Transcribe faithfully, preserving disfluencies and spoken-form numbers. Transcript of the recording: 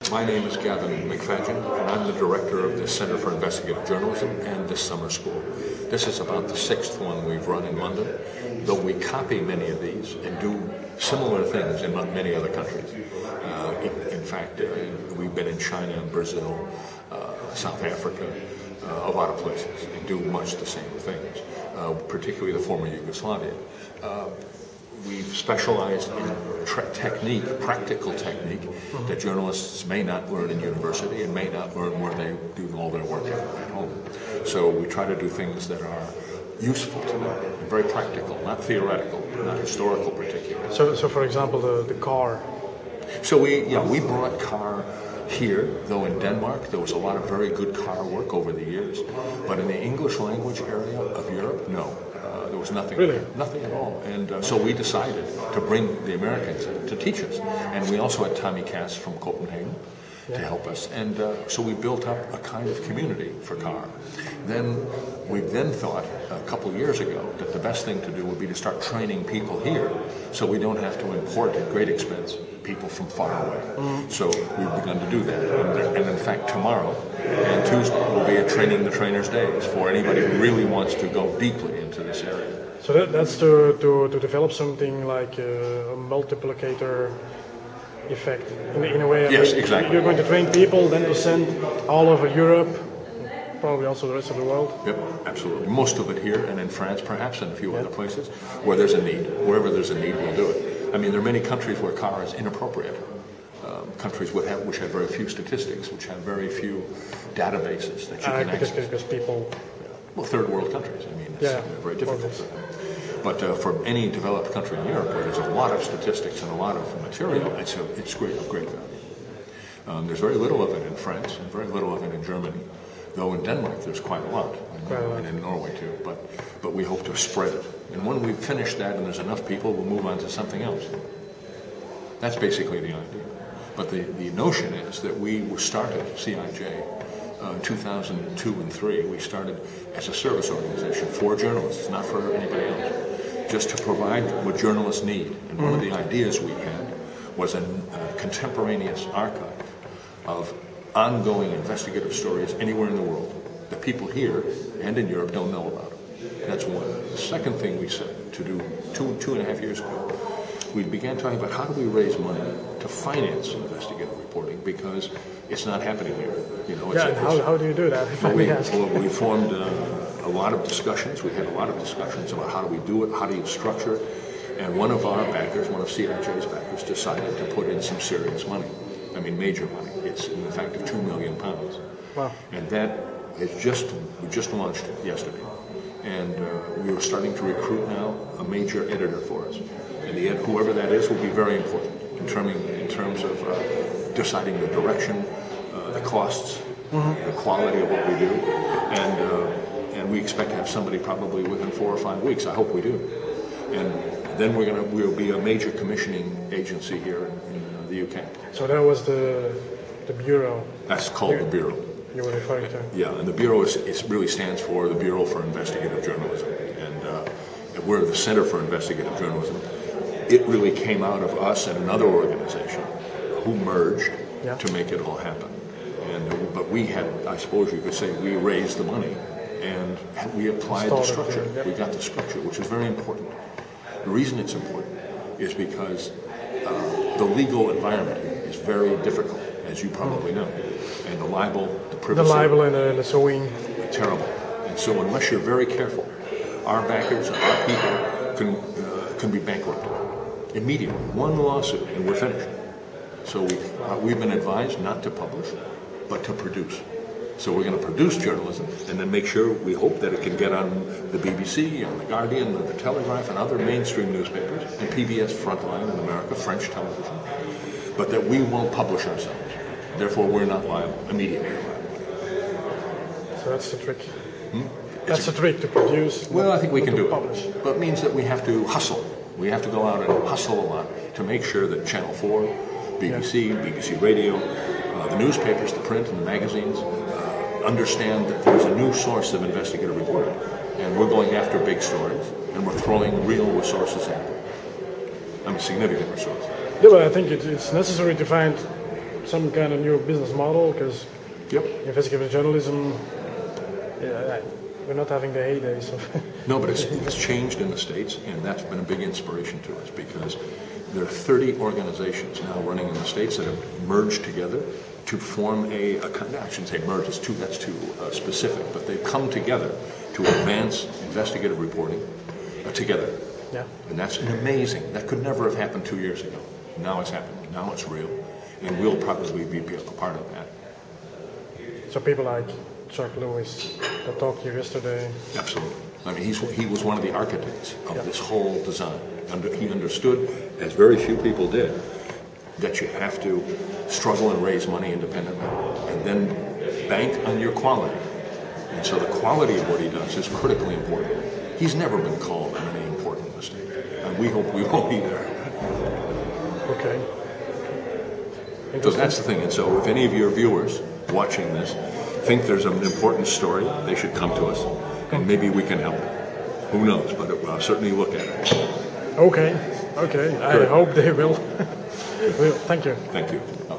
My name is Gavin MacFadyen, and I'm the director of the Center for Investigative Journalism and this summer school. This is about the sixth one we've run in London, though we copy many of these and do similar things in many other countries. Uh, in, in fact, uh, we've been in China and Brazil, uh, South Africa, uh, a lot of places, and do much the same things, uh, particularly the former Yugoslavia. Uh, We've specialized in technique, practical technique, mm-hmm. that journalists may not learn in university and may not learn where they do all their work at, at home. So we try to do things that are useful to them, and very practical, not theoretical, not historical particularly. So, so for example, the, the car. So we, yeah, we brought car here, though in Denmark there was a lot of very good car work over the years, but in the English language area of Europe, no. Uh, there was nothing, really? nothing at all, and uh, so we decided to bring the Americans in to teach us, and we also had Tommy Cass from Copenhagen yeah. to help us, and uh, so we built up a kind of community for car. Then we then thought a couple of years ago that the best thing to do would be to start training people here, so we don't have to import at great expense people from far away. Mm. So we've begun to do that, and, and in fact tomorrow and Tuesday will be a Training the Trainers Days for anybody who really wants to go deeply into this area. So that, that's to, to, to develop something like a, a multiplicator effect in, in a way. Yes, I mean, exactly. You're going to train people, then to send all over Europe, probably also the rest of the world. Yep, absolutely. Most of it here and in France, perhaps, and a few yeah. other places where there's a need. Wherever there's a need, we'll do it. I mean, there are many countries where car is inappropriate. Um, countries which have, which have very few statistics, which have very few databases that you uh, can because, access. Because people... Yeah. Well, third world countries. I mean, it's yeah. very difficult for them. But uh, for any developed country in Europe where there's a lot of statistics and a lot of material, it's, a, it's great, of great value. Um, there's very little of it in France and very little of it in Germany, though in Denmark there's quite a lot, and, quite a lot. and in Norway too. But, but we hope to spread it. And when we've finished that and there's enough people, we'll move on to something else. That's basically the idea. But the, the notion is that we were started, C I J, uh, in two thousand two and three, we started as a service organization for journalists, not for anybody else, just to provide what journalists need. And one of the ideas we had was a, a contemporaneous archive of ongoing investigative stories anywhere in the world that people here and in Europe don't know about. That's one. The second thing we said to do two, two and a half years ago, we began talking about how do we raise money to finance investigative reporting, because it's not happening here. You know, it's yeah, a, how, how do you do that? If I we, may ask. Well, we formed uh, a lot of discussions. We had a lot of discussions about how do we do it, how do you structure it, and one of our backers, one of C I J's backers, decided to put in some serious money. I mean, major money. It's in fact of two million pounds. Wow. And that is just we just launched yesterday, and uh, we are starting to recruit now a major editor for us. And the ed whoever that is will be very important in, term in terms of uh, deciding the direction, uh, the costs, mm-hmm. the quality of what we do, and uh, and we expect to have somebody probably within four or five weeks. I hope we do, and then we're gonna we'll be a major commissioning agency here in, in uh, the U K. So that was the the bureau. That's called you, the bureau. You were referring to. Yeah, and the bureau is, is really stands for the Bureau for Investigative Journalism, and uh, we're the Center for Investigative Journalism. It really came out of us and another organization who merged yeah. to make it all happen. And but we had, I suppose you could say, we raised the money and we applied the structure. Yeah. We got the structure, which is very important. The reason it's important is because uh, the legal environment is very difficult, as you probably know, and the libel, the privacy, the libel and the, the suing, terrible. And so, unless you're very careful, our backers and our people can uh, can be bankrupted. Immediately, one lawsuit and we're finished. So we, uh, we've been advised not to publish, but to produce. So we're going to produce journalism and then make sure, we hope that it can get on the B B C, on the Guardian, the Telegraph, and other mainstream newspapers, and P B S Frontline in America, French television, but that we won't publish ourselves. Therefore, we're not liable, immediately liable. So that's the trick. Hmm? That's the trick, to produce. Well, I think we can do publish. it, but it means that we have to hustle. We have to go out and hustle a lot to make sure that Channel four, B B C, yeah. B B C Radio, uh, the newspapers, the print, and the magazines uh, understand that there's a new source of investigative reporting, and we're going after big stories, and we're throwing real resources at them. I mean, significant resources. Yeah, but I think it, it's necessary to find some kind of new business model? Because Yep. investigative journalism, yeah, we're not having the heydays of. No, but it's, it's changed in the States, and that's been a big inspiration to us because there are thirty organizations now running in the States that have merged together to form a, a kind of, I shouldn't say merge, it's too, that's too uh, specific, but they've come together to advance investigative reporting uh, together. Yeah. And that's an amazing, that could never have happened two years ago. Now it's happening, now it's real, and we'll probably be a part of that. So people like Chuck Lewis that talked here yesterday. Absolutely. I mean, he's, he was one of the architects of Yeah. this whole design. Under, he understood, as very few people did, that you have to struggle and raise money independently and then bank on your quality. And so the quality of what he does is critically important. He's never been called on any important mistake, and we hope we won't either. Okay. So that's the thing. And so if any of your viewers watching this think there's an important story, they should come to us, and maybe we can help. Who knows? But I'll certainly look at it. Okay. Okay. I Good. hope they will. Well, thank you. Thank you.